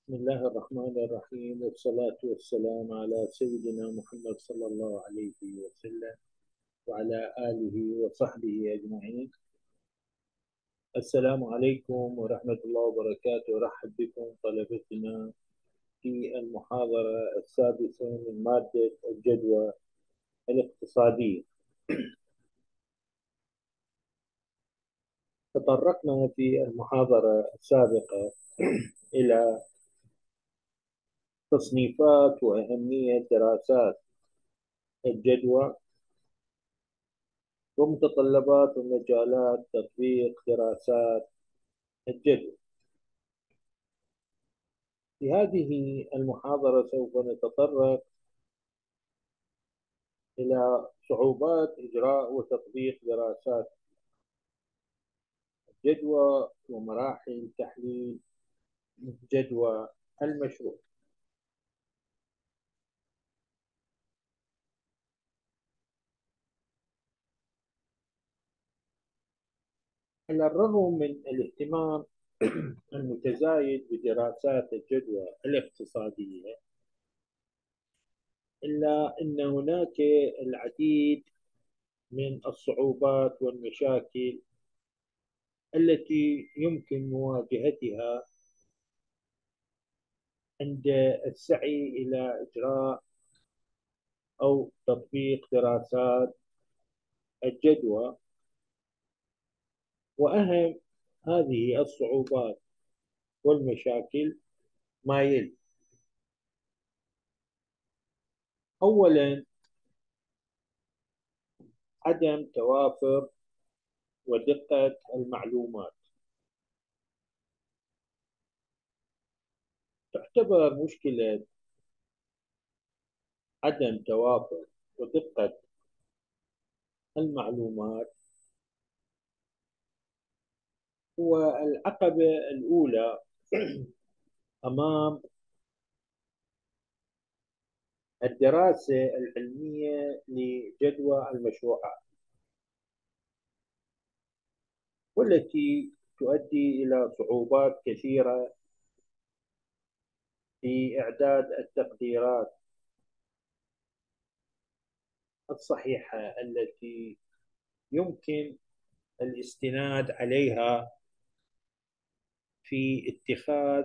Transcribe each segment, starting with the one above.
بسم الله الرحمن الرحيم، والصلاة والسلام على سيدنا محمد صلى الله عليه وسلم وعلى آله وصحبه أجمعين. السلام عليكم ورحمة الله وبركاته. أرحب بكم طلبتنا في المحاضرة السادسة من مادة الجدوى الاقتصادية. تطرقنا في المحاضرة السابقة إلى تصنيفات وأهمية دراسات الجدوى ومتطلبات ومجالات تطبيق دراسات الجدوى. في هذه المحاضرة سوف نتطرق إلى صعوبات إجراء وتطبيق دراسات الجدوى ومراحل تحليل جدوى المشروع. على الرغم من الاهتمام المتزايد بدراسات الجدوى الاقتصادية، إلا أن هناك العديد من الصعوبات والمشاكل التي يمكن مواجهتها عند السعي إلى إجراء أو تطبيق دراسات الجدوى. وأهم هذه الصعوبات والمشاكل ما يلي: أولاً، عدم توافر ودقة المعلومات. تعتبر مشكلة عدم توافر ودقة المعلومات هو العقبة الأولى أمام الدراسة العلمية لجدوى المشروعات، والتي تؤدي إلى صعوبات كثيرة في إعداد التقديرات الصحيحة التي يمكن الاستناد عليها في اتخاذ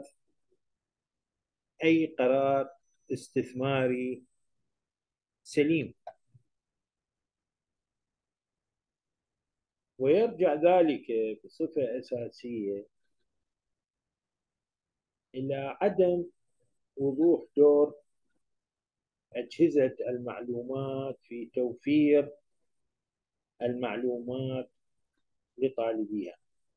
أي قرار استثماري سليم. ويرجع ذلك بصفة أساسية إلى عدم وضوح دور أجهزة المعلومات في توفير المعلومات لطالبيها،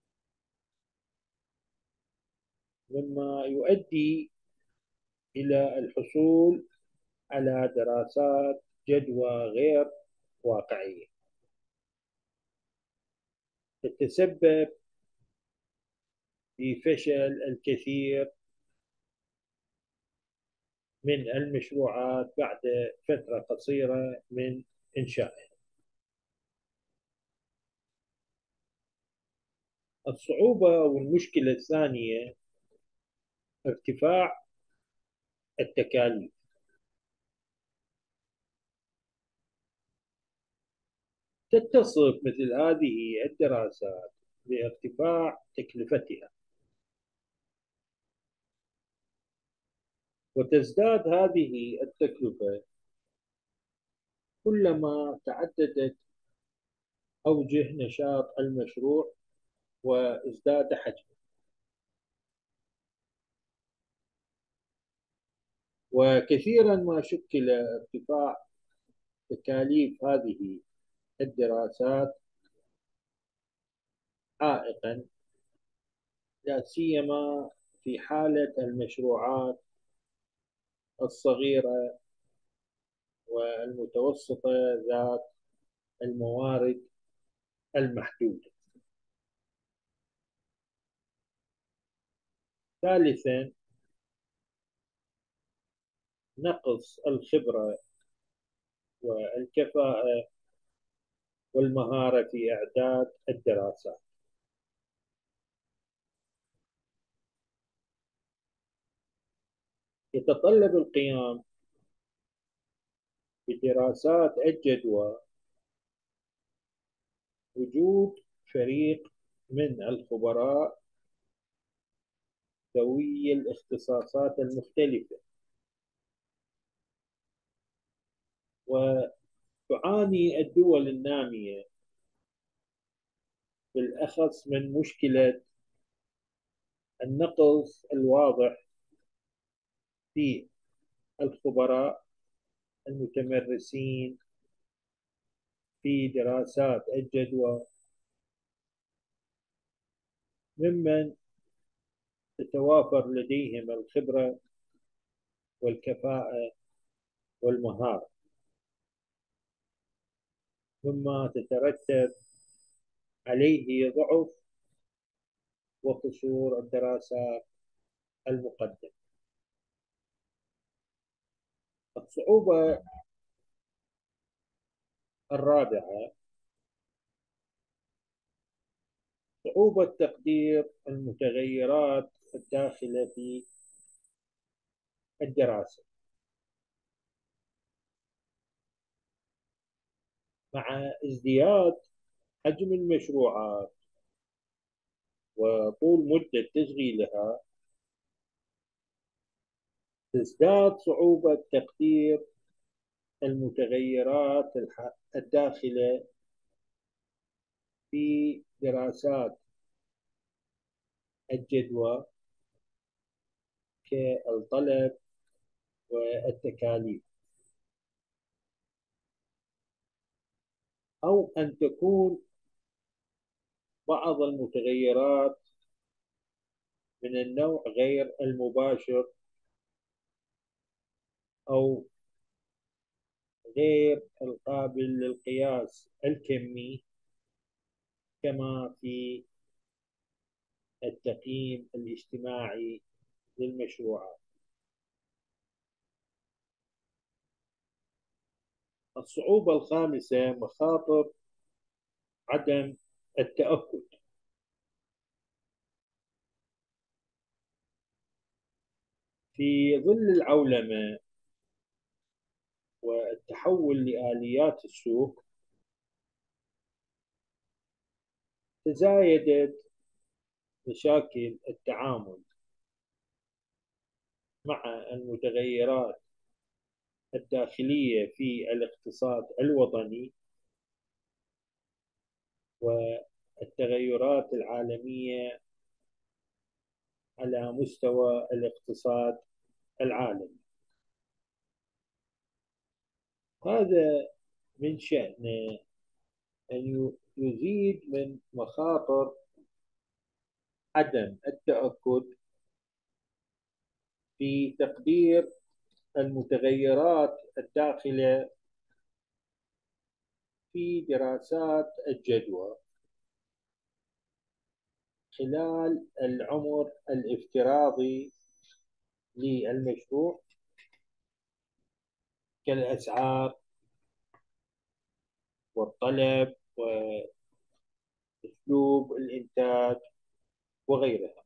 مما يؤدي إلى الحصول على دراسات جدوى غير واقعية تتسبب في فشل الكثير من المشروعات بعد فترة قصيرة من إنشائها. الصعوبة والمشكلة الثانية ارتفاع التكاليف. تتصف مثل هذه الدراسات بارتفاع تكلفتها، وتزداد هذه التكلفة كلما تعددت أوجه نشاط المشروع وازداد حجمه. وكثيرا ما شكل ارتفاع تكاليف هذه الدراسات عائقا، لا سيما في حالة المشروعات الصغيرة والمتوسطة ذات الموارد المحدودة. ثالثا، نقص الخبرة والكفاءة والمهارة في إعداد الدراسات. يتطلب القيام بدراسات الجدوى، وجود فريق من الخبراء ذوي الاختصاصات المختلفة. وتعاني الدول النامية بالأخص من مشكلة النقص الواضح في الخبراء المتمرسين في دراسات الجدوى، ممن تتوافر لديهم الخبرة والكفاءة والمهارة، مما تترتب عليه ضعف وقصور الدراسات المقدمة. الصعوبة الرابعة صعوبة تقدير المتغيرات الداخلة في الدراسة، مع ازدياد حجم المشروعات وطول مدة تشغيلها. تزداد صعوبة تقدير المتغيرات الداخلة في دراسات الجدوى كالطلب والتكاليف، أو أن تكون بعض المتغيرات من النوع غير المباشر أو غير القابل للقياس الكمي، كما في التقييم الاجتماعي للمشروعات. الصعوبة الخامسة مخاطر عدم التأكد. في ظل العولمة والتحول لآليات السوق، تزايدت مشاكل التعامل مع المتغيرات الداخلية في الاقتصاد الوطني والتغيرات العالمية على مستوى الاقتصاد العالمي. هذا من شأنه أن يزيد من مخاطر عدم التأكد في تقدير المتغيرات الداخلة في دراسات الجدوى خلال العمر الافتراضي للمشروع، كالأسعار والطلب وأسلوب الإنتاج وغيرها.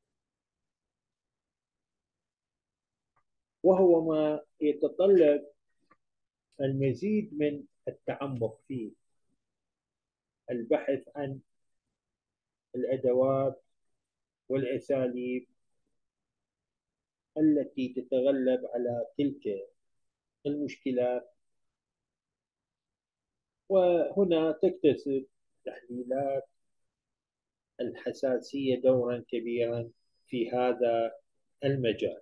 وهو ما يتطلب المزيد من التعمق في البحث عن الأدوات والأساليب التي تتغلب على تلك المشكلات. وهنا تكتسب تحليلات الحساسية دورا كبيرا في هذا المجال.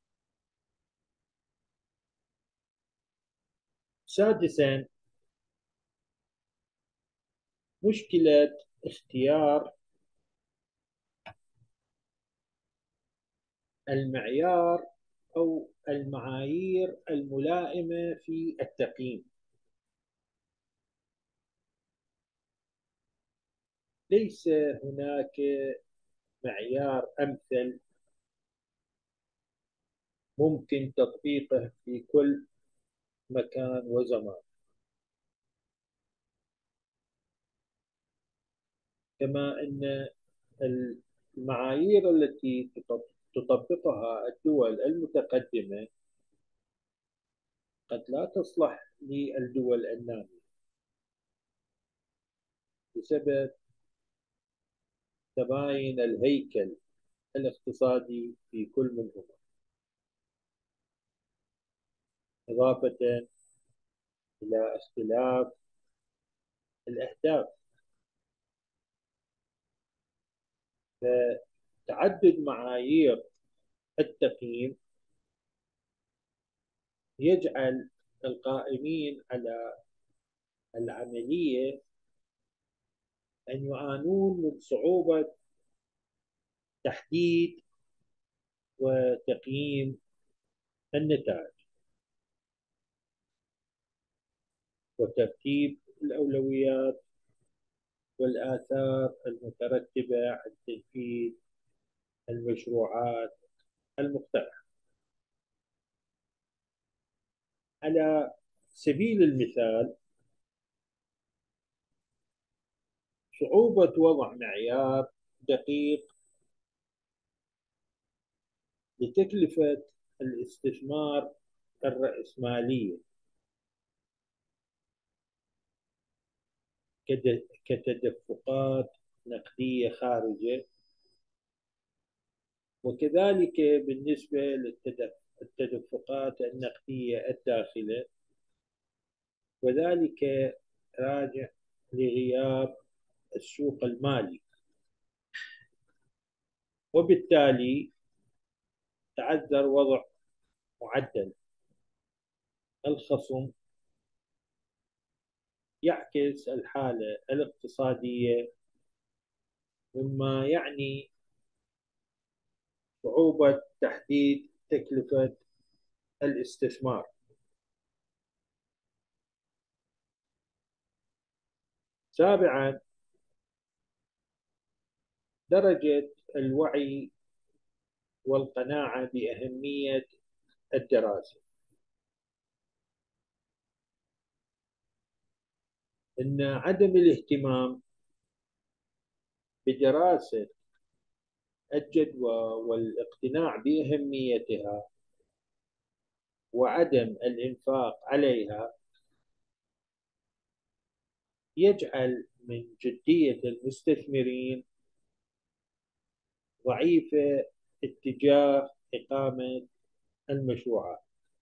سادسا، مشكلة اختيار المعيار أو المعايير الملائمة في التقييم. ليس هناك معيار أمثل ممكن تطبيقه في كل مكان وزمان، كما أن المعايير التي تطبقها الدول المتقدمة قد لا تصلح للدول النامية بسبب تباين الهيكل الاقتصادي في كل منهما، إضافة إلى اختلاف الأهداف. فتعدد معايير التقييم يجعل القائمين على العملية أن يعانون من صعوبة تحديد وتقييم النتائج وترتيب الأولويات والآثار المترتبة عن تنفيذ المشروعات المقترحة. على سبيل المثال، صعوبة وضع معيار دقيق لتكلفة الاستثمار الرأسمالية كتدفقات نقدية خارجة، وكذلك بالنسبة للتدفقات النقدية الداخلة، وذلك راجع لغياب السوق المالي. وبالتالي تعذر وضع معدل الخصم يعكس الحالة الاقتصادية، مما يعني صعوبة تحديد تكلفة الاستثمار. سابعا، درجة الوعي والقناعة بأهمية الدراسة. إن عدم الاهتمام بدراسة الجدوى والاقتناع بأهميتها وعدم الإنفاق عليها يجعل من جدية المستثمرين ضعيفة اتجاه إقامة المشروعات،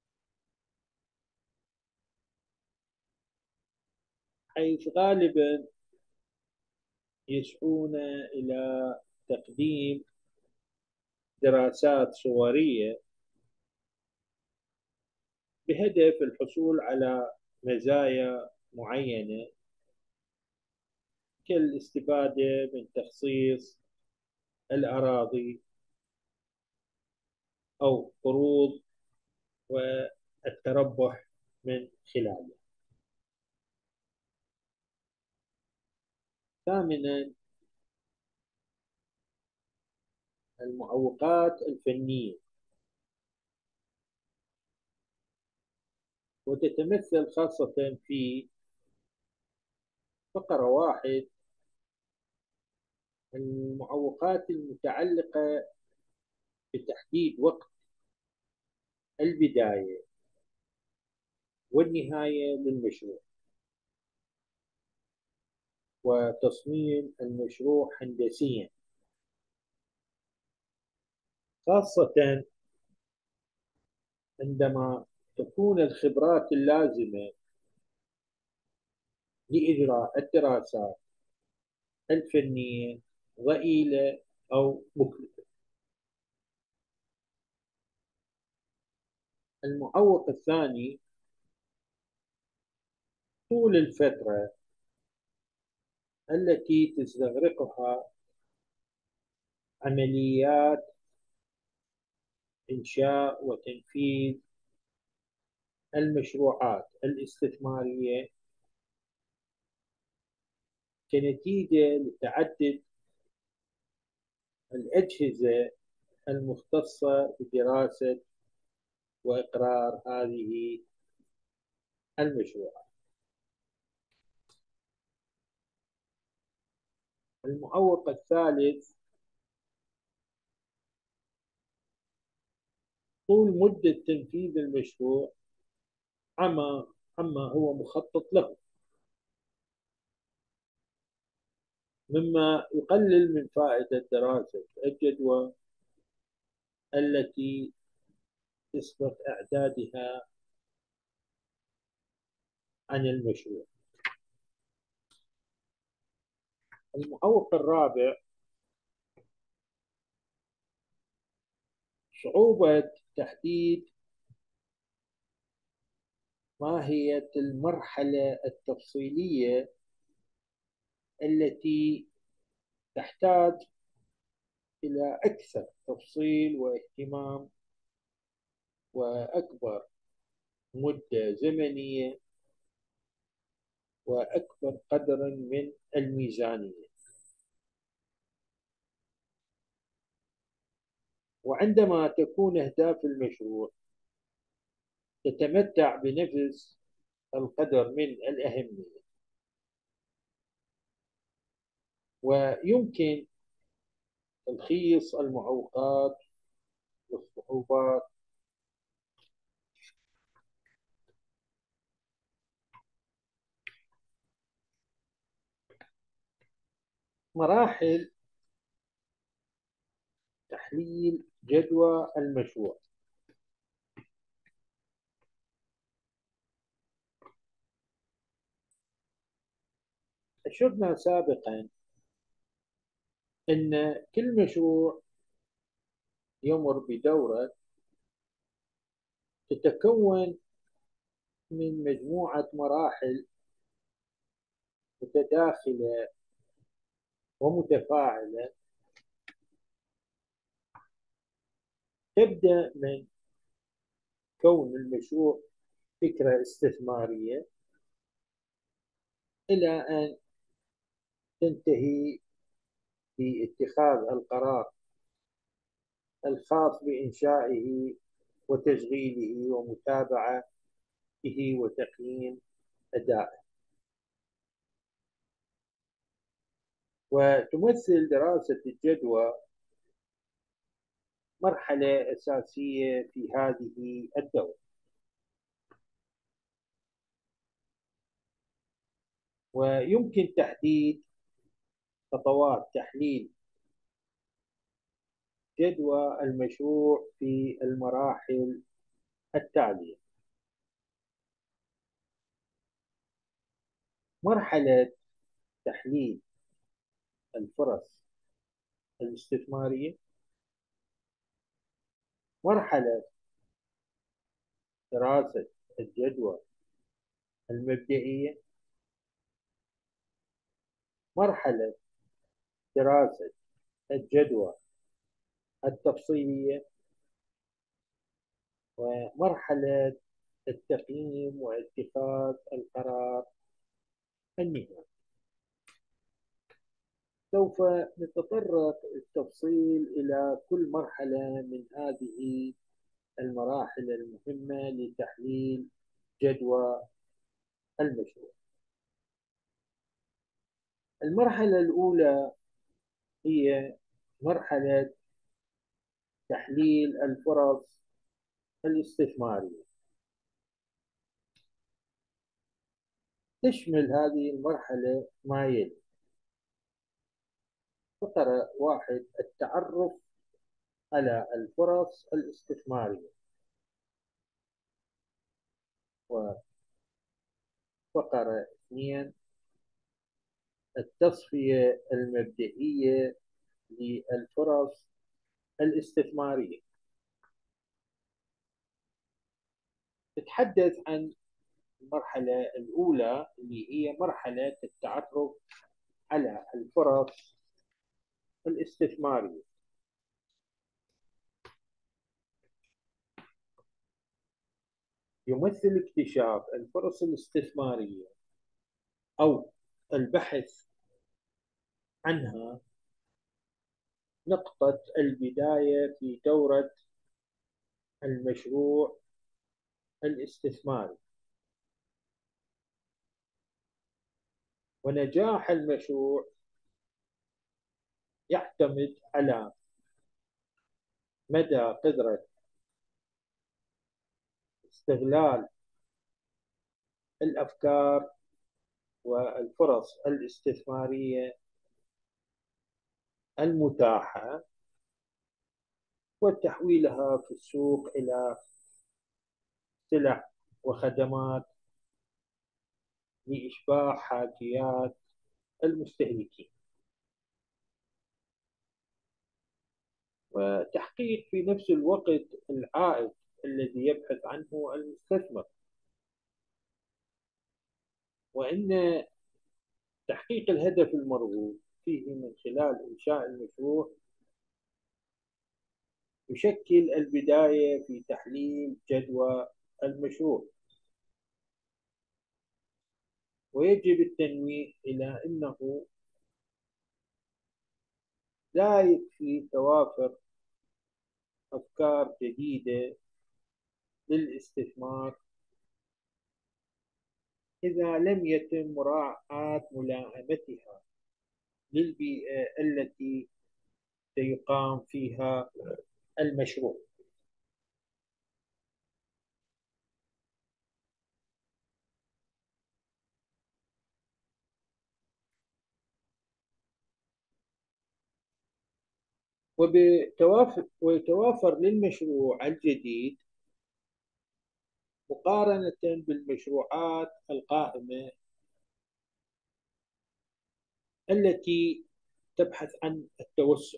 حيث غالبا يسعون إلى تقديم دراسات صورية بهدف الحصول على مزايا معينة كالاستفادة من تخصيص الأراضي أو قروض والتربح من خلاله. ثامنا، المعوقات الفنية، وتتمثل خاصة في فقرة واحد: المعوقات المتعلقة بتحديد وقت البداية والنهاية للمشروع، وتصميم المشروع هندسيا، خاصة عندما تكون الخبرات اللازمة لإجراء الدراسات الفنية ضئيلة أو مكلفة. المعوق الثاني: طول الفترة التي تستغرقها عمليات إنشاء وتنفيذ المشروعات الاستثمارية كنتيجة لتعدد الأجهزة المختصة بدراسة وإقرار هذه المشروعات. المعوق الثالث: طول مدة تنفيذ المشروع عما هو مخطط له، مما يقلل من فائدة دراسة الجدوى التي يسبق إعدادها عن المشروع. المعوق الرابع: صعوبة تحديد ماهية المرحلة التفصيلية التي تحتاج إلى أكثر تفصيل واهتمام وأكبر مدة زمنية وأكبر قدر من الميزانية. وعندما تكون أهداف المشروع تتمتع بنفس القدر من الأهمية، ويمكن تلخيص المعوقات والصعوبات مراحل تحليل جدوى المشروع. أشرنا سابقا أن كل مشروع يمر بدورة تتكون من مجموعة مراحل متداخلة ومتفاعلة، تبدأ من كون المشروع فكرة استثمارية إلى أن تنتهي باتخاذ القرار الخاص بإنشائه وتشغيله ومتابعته وتقييم أدائه. وتمثل دراسة الجدوى مرحلة أساسية في هذه الدورة. ويمكن تحديد خطوات تحليل جدوى المشروع في المراحل التالية: مرحلة تحليل الفرص الاستثمارية، مرحلة دراسة الجدوى المبدئية، مرحلة دراسة الجدوى التفصيلية، ومرحلة التقييم واتخاذ القرار النهائي. سوف نتطرق بالتفصيل إلى كل مرحلة من هذه المراحل المهمة لتحليل جدوى المشروع. المرحلة الأولى هي مرحلة تحليل الفرص الاستثمارية. تشمل هذه المرحلة ما يلي: فقرة واحد: التعرف على الفرص الاستثمارية. وفقرة اثنين: التصفية المبدئية للفرص الاستثمارية. تتحدث عن المرحلة الأولى اللي هي مرحلة التعرف على الفرص الاستثمارية. يمثل اكتشاف الفرص الاستثمارية أو البحث عنها نقطة البداية في دورة المشروع الاستثماري. ونجاح المشروع يعتمد على مدى قدرة استغلال الأفكار والفرص الاستثمارية المتاحة وتحويلها في السوق إلى سلع وخدمات لإشباع حاجيات المستهلكين، وتحقيق في نفس الوقت العائد الذي يبحث عنه المستثمر. وإن تحقيق الهدف المرغوب فيه من خلال إنشاء المشروع يشكل البداية في تحليل جدوى المشروع. ويجب التنويه إلى أنه لا يكفي توافر أفكار جديدة للاستثمار إذا لم يتم مراعاة ملائمتها للبيئة التي سيقام فيها المشروع. ويتوافر للمشروع الجديد مقارنة بالمشروعات القائمة التي تبحث عن التوسع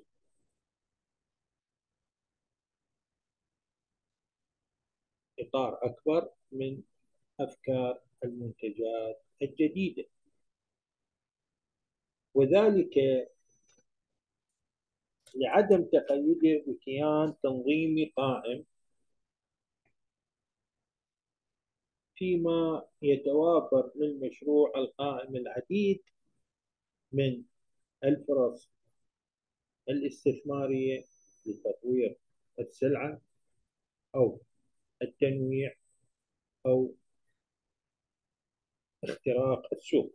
إطار أكبر من أفكار المنتجات الجديدة، وذلك لعدم تقيده بكيان تنظيمي قائم، فيما يتوافر للمشروع القائم العديد من الفرص الاستثمارية لتطوير السلعة أو التنويع أو اختراق السوق.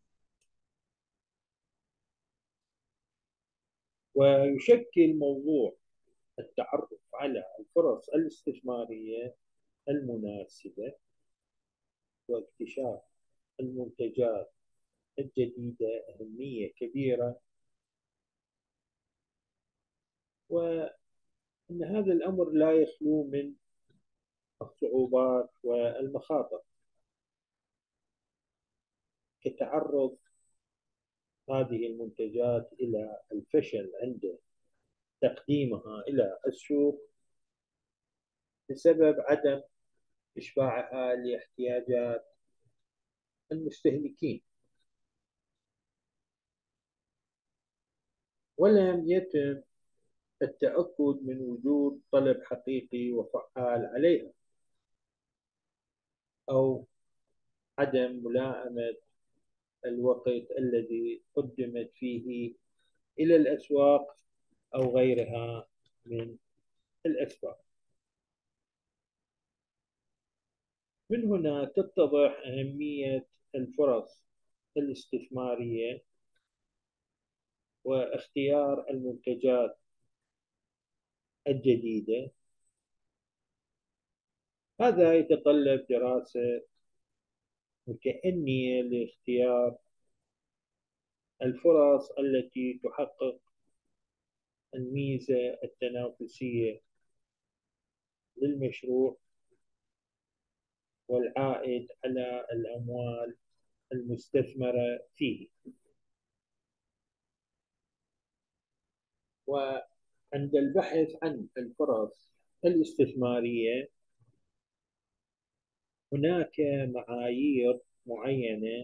ويشكل موضوع التعرف على الفرص الاستثمارية المناسبة واكتشاف المنتجات الجديدة أهمية كبيرة، وأن هذا الأمر لا يخلو من الصعوبات والمخاطر، كتعرض هذه المنتجات إلى الفشل عند تقديمها إلى السوق بسبب عدم إشباعها لاحتياجات المستهلكين، ولم يتم التأكد من وجود طلب حقيقي وفعال عليها، أو عدم ملائمة الوقت الذي قدمت فيه إلى الأسواق أو غيرها من الأسباب. من هنا تتضح أهمية الفرص الاستثمارية واختيار المنتجات الجديدة. هذا يتطلب دراسة متأنية لاختيار الفرص التي تحقق الميزة التنافسية للمشروع والعائد على الأموال المستثمرة فيه. وعند البحث عن الفرص الاستثمارية هناك معايير معينة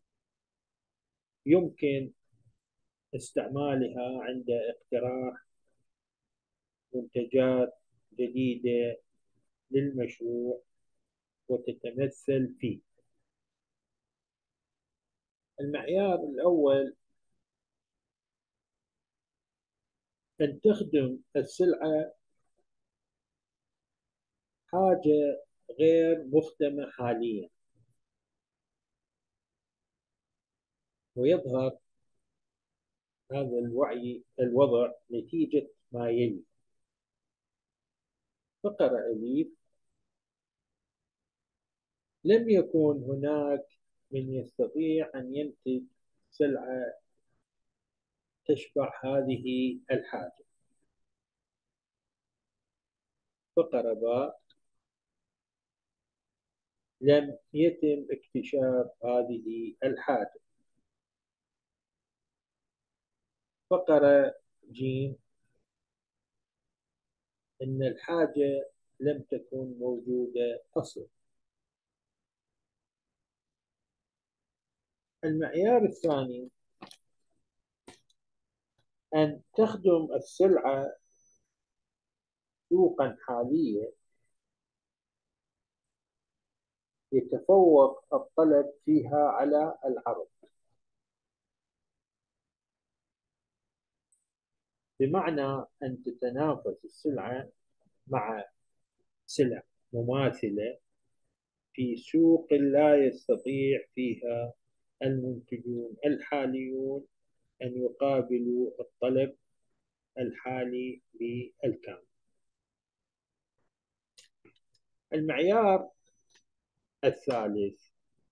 يمكن استعمالها عند اقتراح منتجات جديدة للمشروع وتتمثل فيه. المعيار الأول أن تخدم السلعة حاجة غير مخدمة حاليا، ويظهر هذا الوضع نتيجة ما يلي. فقرة أليف: لم يكن هناك من يستطيع أن ينتج سلعة تشبع هذه الحاجة. فقرة باء، لم يتم اكتشاف هذه الحاجة. فقرة جيم، إن الحاجة لم تكن موجودة أصلا. المعيار الثاني أن تخدم السلعة سوقا حاليا يتفوق الطلب فيها على العرض، بمعنى أن تتنافس السلعة مع سلع مماثلة في سوق لا يستطيع فيها المنتجون الحاليون أن يقابلوا الطلب الحالي بالكامل. المعيار الثالث،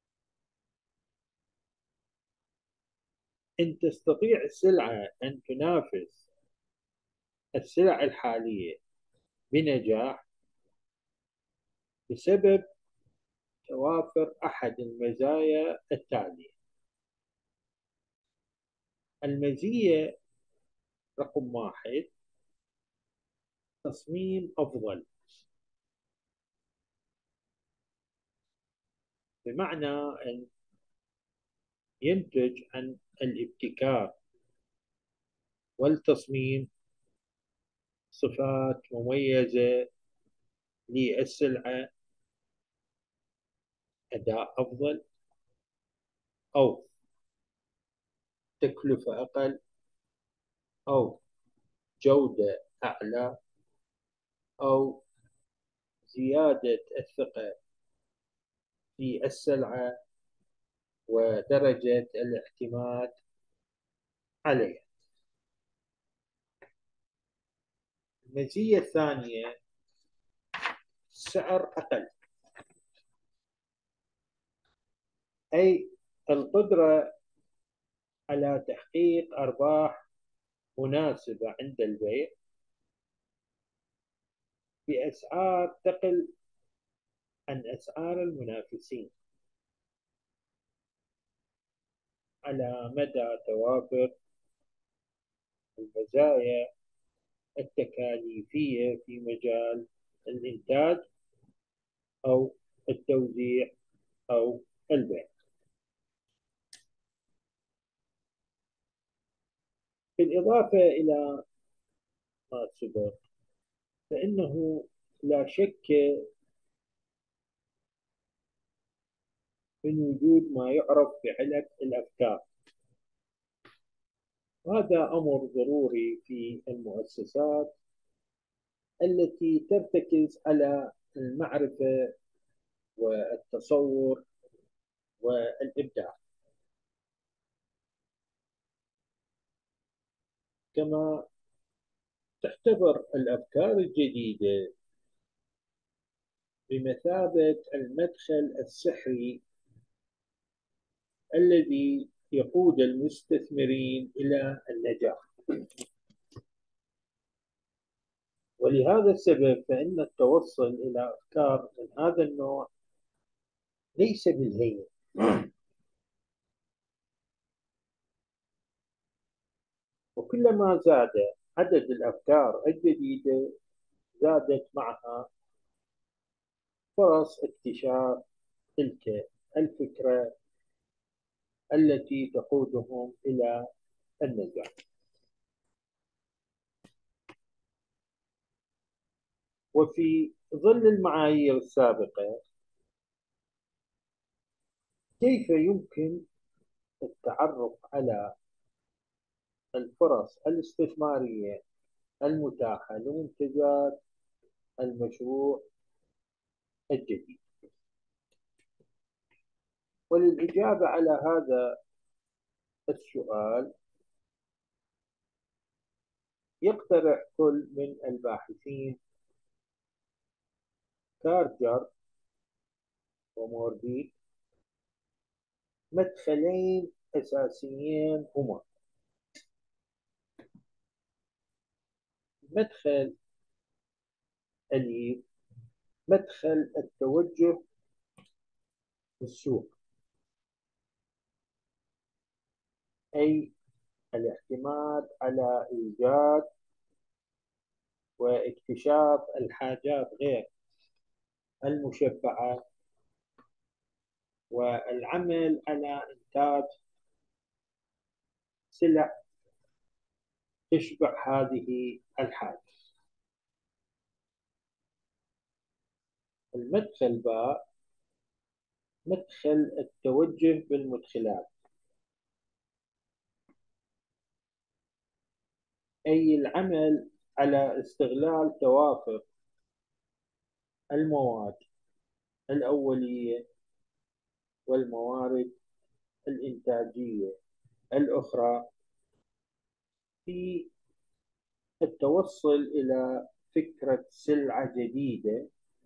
أن تستطيع السلعة أن تنافس السلع الحالية بنجاح بسبب توافر أحد المزايا التالية. المزية رقم واحد، تصميم أفضل، بمعنى أن ينتج عن الابتكار والتصميم صفات مميزة للسلعة، أداء أفضل، أو تكلفة أقل، أو جودة أعلى، أو زيادة الثقة في السلعة ودرجة الاعتماد عليها. المزية الثانية، سعر أقل، أي القدرة على تحقيق أرباح مناسبة عند البيع بأسعار تقل عن أسعار المنافسين على مدى توافر المزايا التكاليفية في مجال الإنتاج أو التوزيع أو البيع. بالإضافة إلى ما سبق، فإنه لا شك من وجود ما يعرف بعلب الأفكار. وهذا أمر ضروري في المؤسسات التي ترتكز على المعرفة والتصور والإبداع، كما تعتبر الأفكار الجديدة بمثابة المدخل السحري الذي يقود المستثمرين إلى النجاح. ولهذا السبب فإن التوصل إلى أفكار من هذا النوع ليس بالهين. وكلما زاد عدد الأفكار الجديدة زادت معها فرص اكتشاف تلك الفكرة التي تقودهم إلى النجاح. وفي ظل المعايير السابقة، كيف يمكن التعرف على الفرص الاستثمارية المتاحة لمنتجات المشروع الجديد؟ وللإجابة على هذا السؤال، يقترح كل من الباحثين كارجر وموربيك مدخلين أساسيين هما: مدخل أليف، مدخل التوجه بالسوق، أي الاعتماد على إيجاد واكتشاف الحاجات غير المشبعة، والعمل على إنتاج سلع تشبع هذه الحاجة. المدخل باء، مدخل التوجه بالمدخلات، أي العمل على استغلال توافر المواد الأولية والموارد الإنتاجية الأخرى في التوصل إلى فكرة سلعة جديدة،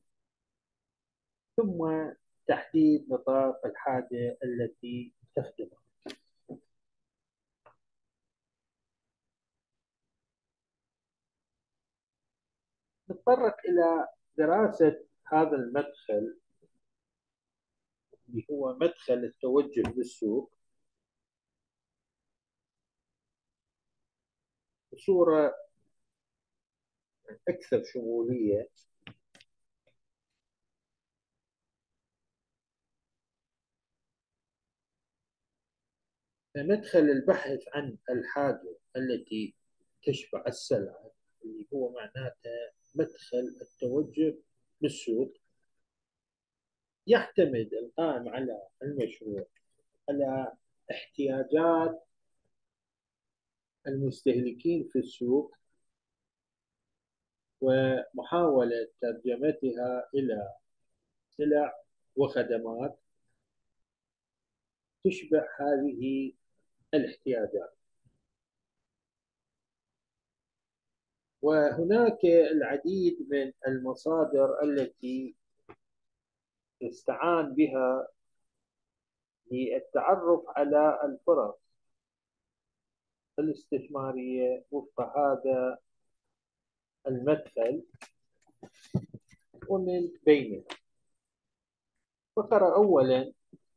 ثم تحديد نطاق الحاجة التي تخدمها. نتطرق إلى دراسة هذا المدخل اللي هو مدخل التوجه بالسوق بصورة أكثر شمولية. مدخل البحث عن الحاجة التي تشبع السلعة، اللي هو معناته مدخل التوجه بالسوق، يعتمد القائم على المشروع على احتياجات المستهلكين في السوق، ومحاولة ترجمتها إلى سلع وخدمات تشبع هذه الاحتياجات. وهناك العديد من المصادر التي استعان بها للتعرف على الفرص الاستثمارية وفق هذا المدخل، ومن بينها فقرة أولا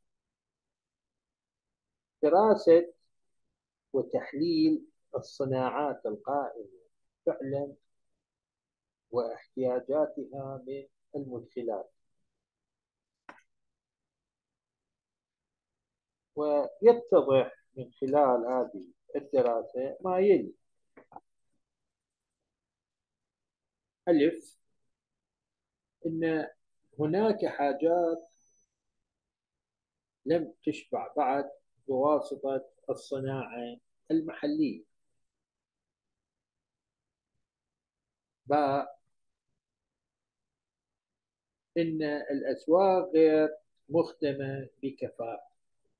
دراسة وتحليل الصناعات القائمة فعلا واحتياجاتها من المدخلات. ويتضح من خلال هذه الدراسة ما يلي: ألف، أن هناك حاجات لم تشبع بعد بواسطة الصناعة المحلية. باء، أن الأسواق غير مخدمة بكفاءة.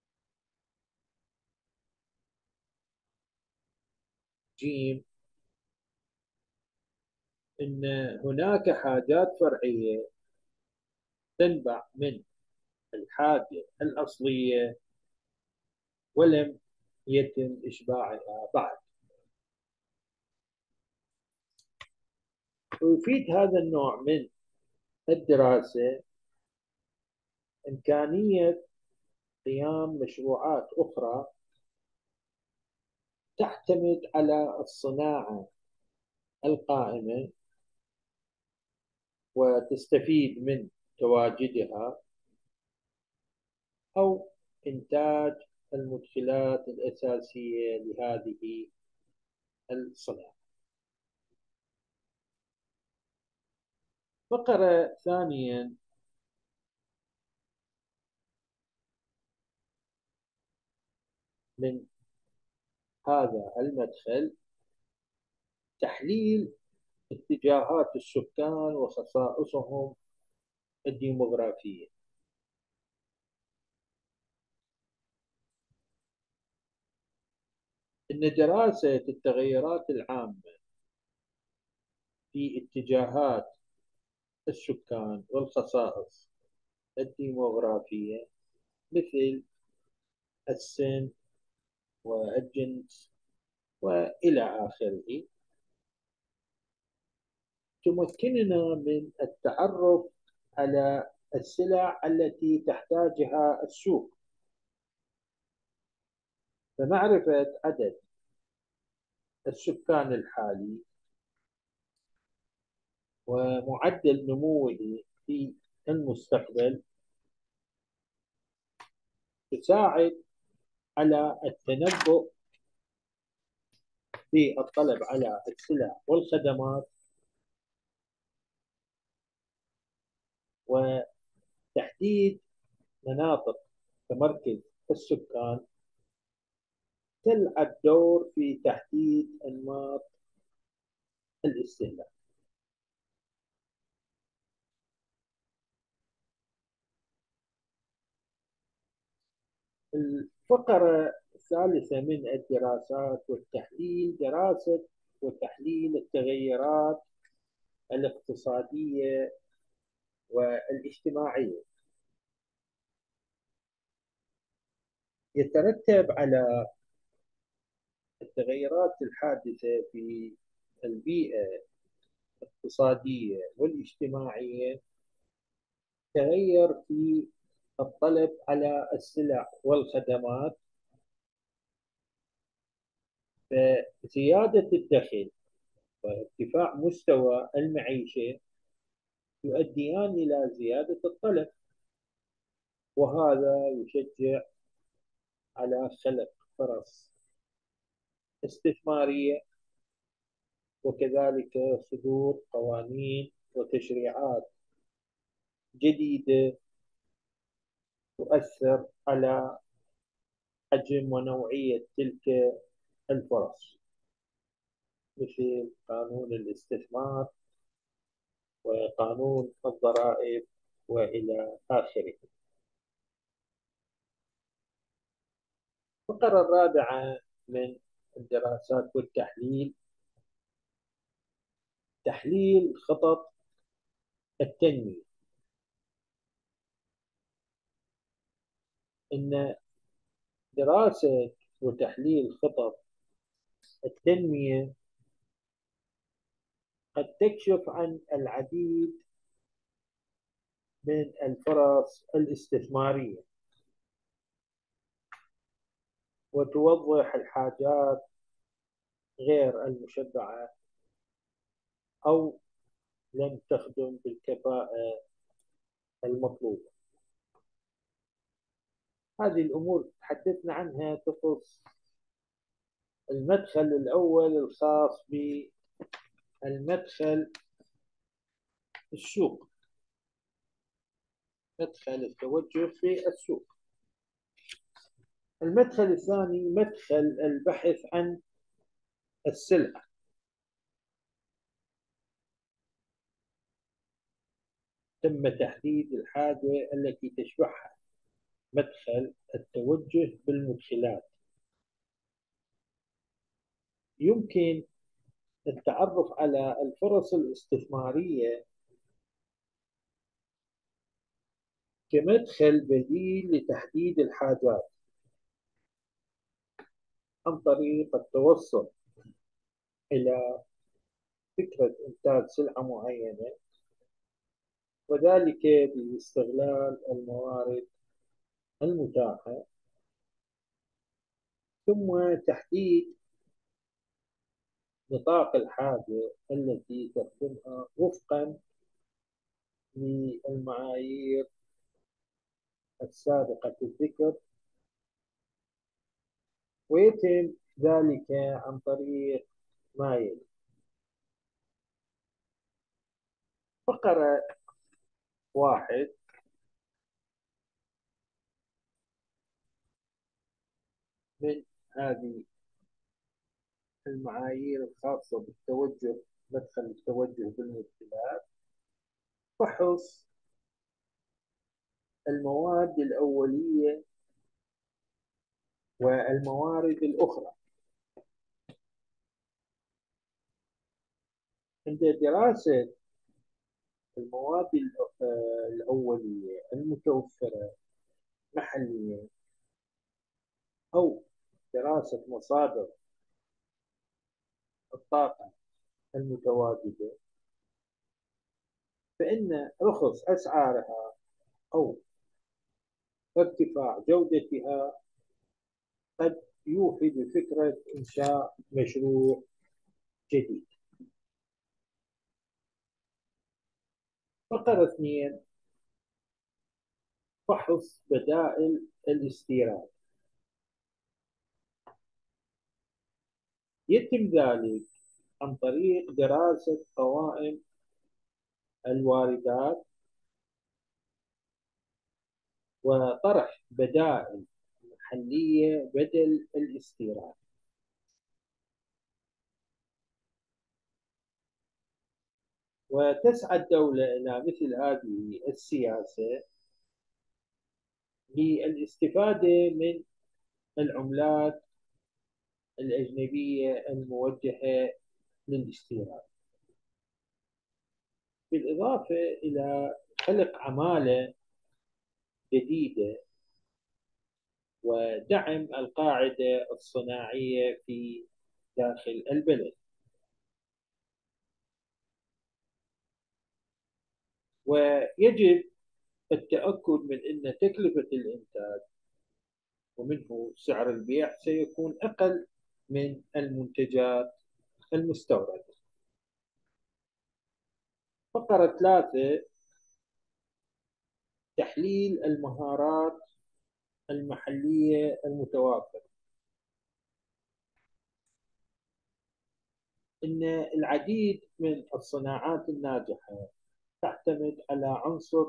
جيم، أن هناك حاجات فرعية تنبع من الحاجة الأصلية ولم يتم إشباعها بعد. ويفيد هذا النوع من الدراسة إمكانية قيام مشروعات أخرى تعتمد على الصناعة القائمة وتستفيد من تواجدها، أو إنتاج المدخلات الأساسية لهذه الصناعة. فقرة ثانيا من هذا المدخل تحليل اتجاهات السكان وخصائصهم الديموغرافية. إن دراسة التغيرات العامة في اتجاهات السكان والخصائص الديموغرافية، مثل السن والجنس وإلى آخره، تمكننا من التعرف على السلع التي تحتاجها السوق، فمعرفة عدد السكان الحالي ومعدل نموه في المستقبل تساعد على التنبؤ بالطلب على السلع والخدمات وتحديد مناطق تمركز السكان، تلعب دور في تحديد أنماط الاستهلاك. الفقرة الثالثة من الدراسات والتحليل، دراسة وتحليل التغيرات الاقتصادية والاجتماعية. يترتب على التغيرات الحادثة في البيئة الاقتصادية والاجتماعية تغير في الطلب على السلع والخدمات، فزيادة الدخل وارتفاع مستوى المعيشة يؤديان إلى زيادة الطلب، وهذا يشجع على خلق فرص استثمارية، وكذلك صدور قوانين وتشريعات جديدة تؤثر على حجم ونوعية تلك الفرص، مثل قانون الاستثمار وقانون الضرائب وإلى آخره. الفقرة الرابعة من الدراسات والتحليل، تحليل خطط التنمية. إن دراسة وتحليل خطط التنمية قد تكشف عن العديد من الفرص الاستثمارية، وتوضح الحاجات غير المشبعة أو لم تخدم بالكفاءة المطلوبة. هذه الأمور تحدثنا عنها تخص المدخل الأول الخاص بالمدخل السوق، مدخل التوجه في السوق. المدخل الثاني مدخل البحث عن السلعة، تم تحديد الحاجة التي تشبعها. مدخل التوجه بالمدخلات، يمكن التعرف على الفرص الاستثمارية كمدخل بديل لتحديد الحاجات عن طريق التوصل إلى فكرة إنتاج سلعة معينة، وذلك باستغلال الموارد المتاحة، ثم تحديد نطاق الحاجة التي تخدمها وفقا للمعايير السابقة الذكر، ويتم ذلك عن طريق ما يلي. فقرة واحد من هذه المعايير الخاصة بالتوجه، مدخل التوجه بالمدخلات، فحص المواد الأولية والموارد الأخرى. عند دراسة المواد الأولية المتوفرة محليا أو دراسة مصادر الطاقة المتواجدة، فإن رخص أسعارها أو ارتفاع جودتها قد يوحي بفكرة إنشاء مشروع جديد. فقرة 2: فحص بدائل الاستيراد. يتم ذلك عن طريق دراسة قوائم الواردات وطرح بدائل محلية بدل الاستيراد. وتسعى الدولة إلى مثل هذه السياسة للاستفادة من العملات الأجنبية الموجهة للاستيراد، بالإضافة إلى خلق عمالة جديدة ودعم القاعدة الصناعية في داخل البلد. ويجب التأكد من أن تكلفة الإنتاج ومنه سعر البيع سيكون أقل من المنتجات المستوردة. فقرة 3: تحليل المهارات المحلية المتوافرة. إن العديد من الصناعات الناجحة تعتمد على عنصر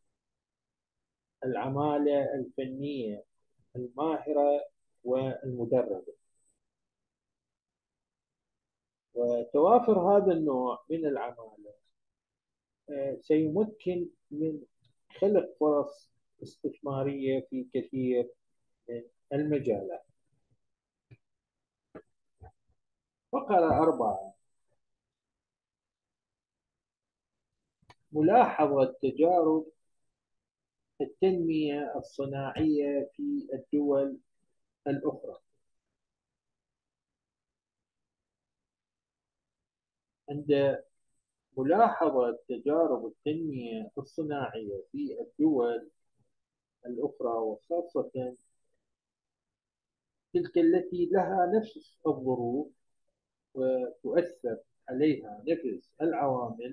العمالة الفنية الماهرة والمدربة، وتوافر هذا النوع من العمالة سيمكن من خلق فرص استثمارية في كثير من المجالات. فقرة 4: ملاحظة تجارب التنمية الصناعية في الدول الأخرى. عند ملاحظة تجارب التنمية الصناعية في الدول الأخرى، وخاصة تلك التي لها نفس الظروف وتؤثر عليها نفس العوامل،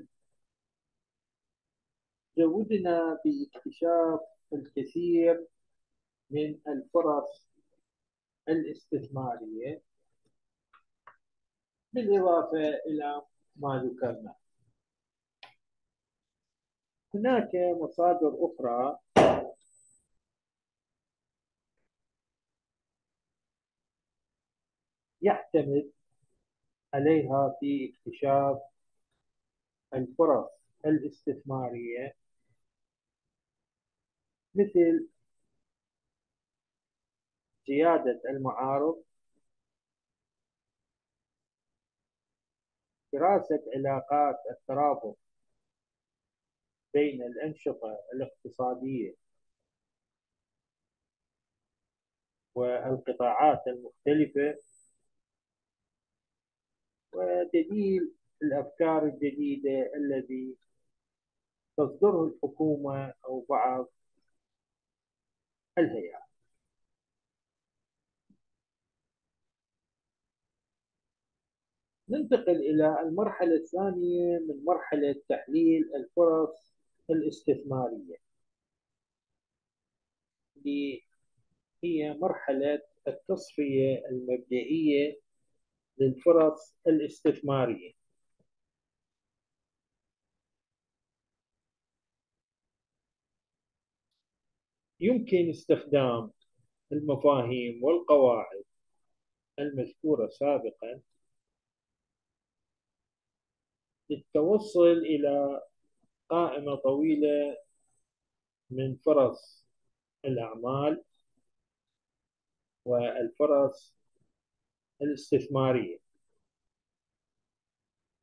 زودنا باكتشاف الكثير من الفرص الاستثمارية، بالإضافة إلى ما ذكرنا. هناك مصادر أخرى يعتمد عليها في اكتشاف الفرص الاستثمارية، مثل زيادة المعارض، دراسة علاقات الترابط بين الأنشطة الاقتصادية والقطاعات المختلفة، وتدليل الأفكار الجديدة التي تصدره الحكومة أو بعض الهيئات. ننتقل إلى المرحلة الثانية من مرحلة تحليل الفرص الاستثمارية، اللي هي مرحلة التصفية المبدئية للفرص الاستثمارية. يمكن استخدام المفاهيم والقواعد المذكورة سابقا للتوصل إلى قائمة طويلة من فرص الأعمال والفرص الاستثمارية.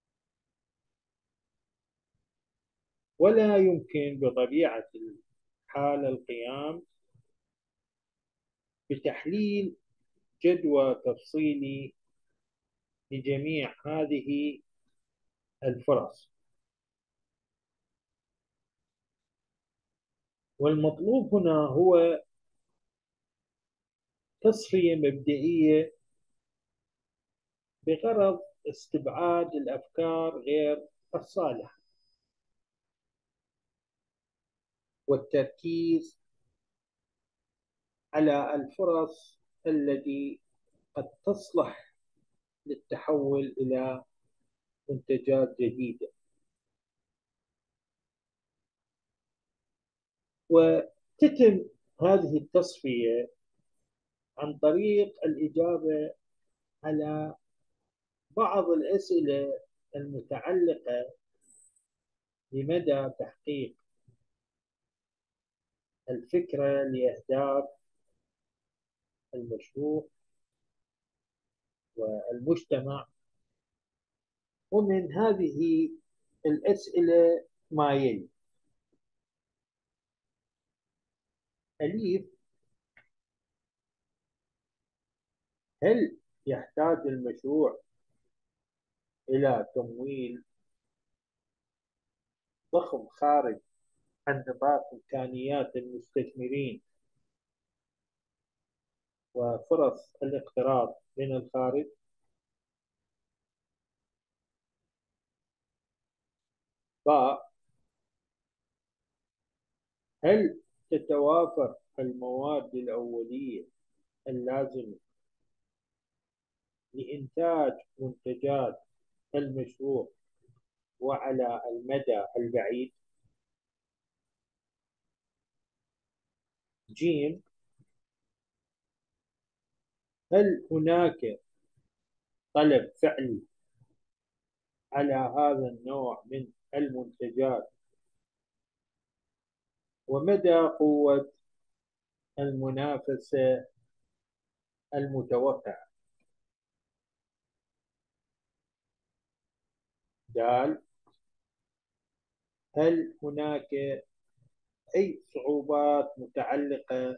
ولا يمكن بطبيعة حال القيام بتحليل جدوى تفصيلي لجميع هذه الفرص. والمطلوب هنا هو تصفية مبدئية بغرض استبعاد الأفكار غير الصالحة، والتركيز على الفرص التي قد تصلح للتحول إلى منتجات جديدة. وتتم هذه التصفية عن طريق الإجابة على بعض الأسئلة المتعلقة بمدى تحقيق الفكرة لأهداف المشروع والمجتمع. ومن هذه الأسئلة ما يلي: أليف، هل يحتاج المشروع إلى تمويل ضخم خارج عن نطاق إمكانيات المستثمرين وفرص الاقتراض من الخارج؟ باء، هل تتوافر المواد الأولية اللازمة لإنتاج منتجات المشروع وعلى المدى البعيد؟ جيم، هل هناك طلب فعلي على هذا النوع من المنتجات، ومدى قوة المنافسة المتوقعة؟ دال، هل هناك أي صعوبات متعلقة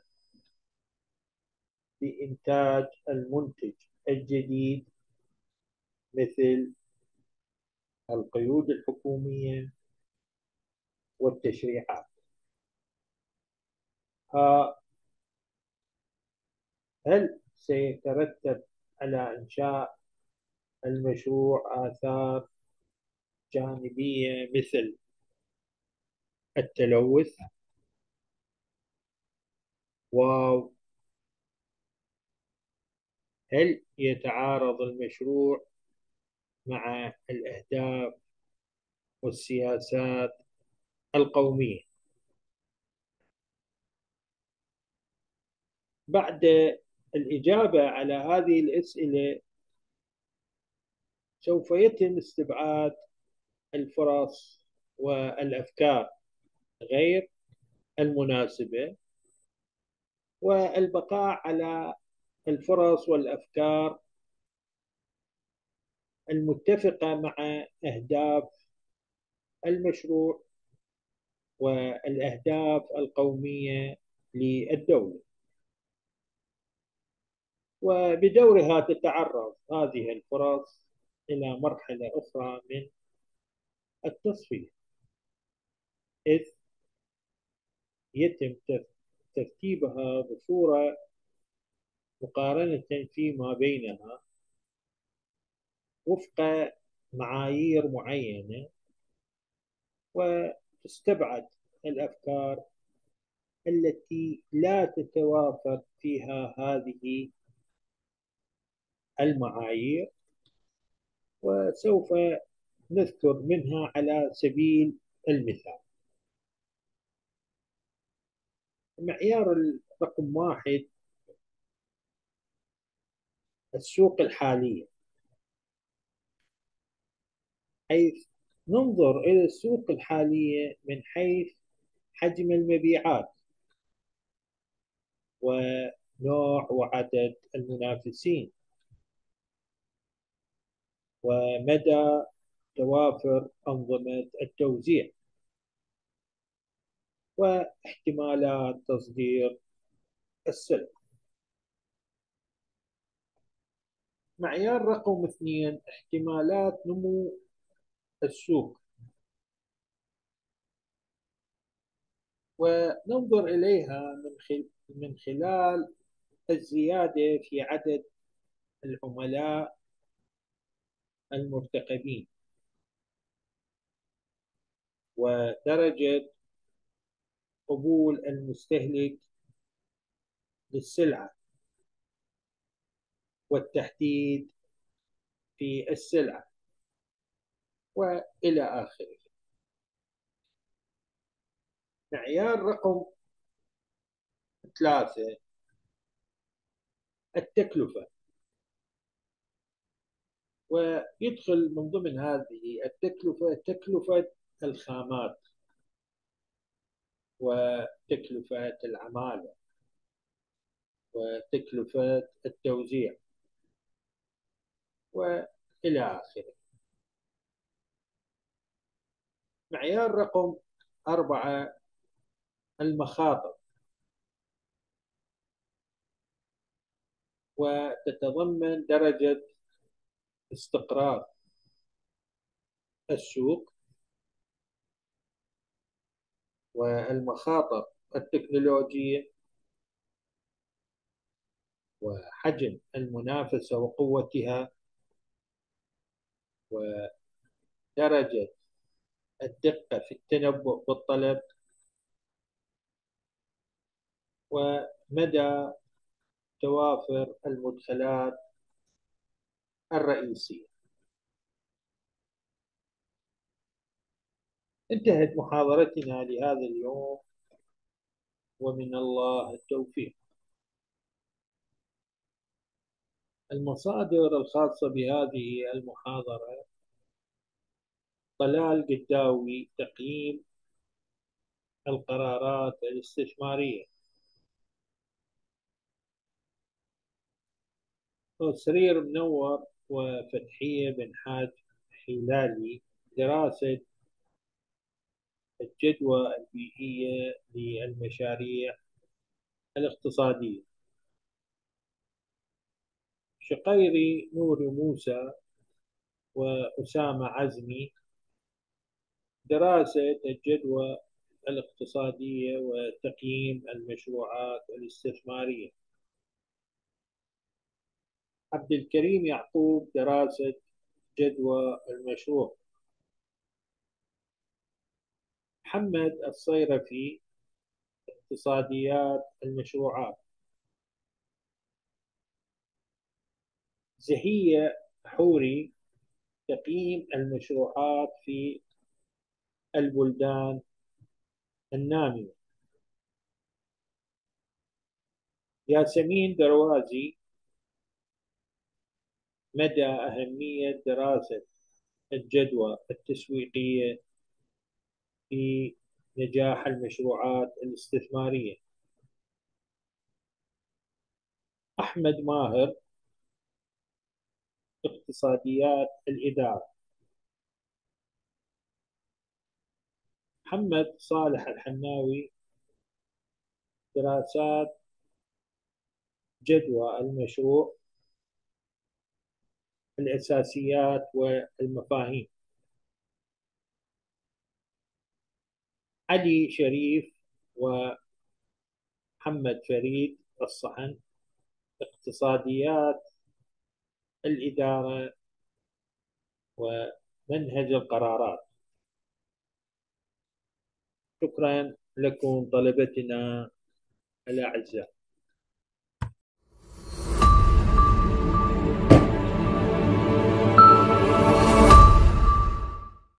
بإنتاج المنتج الجديد، مثل القيود الحكومية والتشريعات؟ ها، هل سيترتب على إنشاء المشروع آثار جانبية مثل التلوث؟ واو، هل يتعارض المشروع مع الأهداف والسياسات القومية؟ بعد الإجابة على هذه الأسئلة سوف يتم استبعاد الفرص والأفكار غير المناسبة، والبقاء على الفرص والأفكار المتفقة مع أهداف المشروع والأهداف القومية للدولة. وبدورها تتعرض هذه الفرص إلى مرحلة أخرى من التصفية، إذ يتم ترتيبها بصورة مقارنة فيما بينها وفق معايير معينة، وتستبعد الأفكار التي لا تتوافر فيها هذه المعايير. وسوف نذكر منها على سبيل المثال: المعيار رقم واحد، السوق الحالية، حيث ننظر إلى السوق الحالية من حيث حجم المبيعات ونوع وعدد المنافسين ومدى توافر أنظمة التوزيع. واحتمالات تصدير السلع. معيار رقم 2: احتمالات نمو السوق، وننظر إليها من خلال الزيادة في عدد العملاء المرتقبين، ودرجة قبول المستهلك للسلعة، والتحديد في السلعة، وإلى آخره. معيار رقم 3: التكلفة، ويدخل من ضمن هذه التكلفة تكلفة الخامات، وتكلفة العمالة، وتكلفة التوزيع، وإلى آخره. معيار رقم 4: المخاطر، وتتضمن درجة استقرار السوق، والمخاطر التكنولوجية، وحجم المنافسة وقوتها، ودرجة الدقة في التنبؤ بالطلب، ومدى توافر المدخلات الرئيسية. انتهت محاضرتنا لهذا اليوم، ومن الله التوفيق. المصادر الخاصة بهذه المحاضرة: طلال قداوي، تقييم القرارات الاستثمارية. سرير منور وفتحية بن حاج حلالي، دراسة الجدوى البيئية للمشاريع الاقتصادية. شقيري نور موسى وأسامة عزمي، دراسة الجدوى الاقتصادية وتقييم المشروعات الاستثمارية. عبد الكريم يعقوب، دراسة جدوى المشروع. محمد الصيرفي، اقتصاديات المشروعات. زهية حوري، تقييم المشروعات في البلدان النامية. ياسمين دروازي، مدى أهمية دراسة الجدوى التسويقية في نجاح المشروعات الاستثمارية. أحمد ماهر، اقتصاديات الإدارة. محمد صالح الحناوي، دراسات جدوى المشروع، الأساسيات والمفاهيم. علي شريف ومحمد فريد الصحن، اقتصاديات الإدارة ومنهج القرارات. شكرا لكم طلبتنا الأعزاء.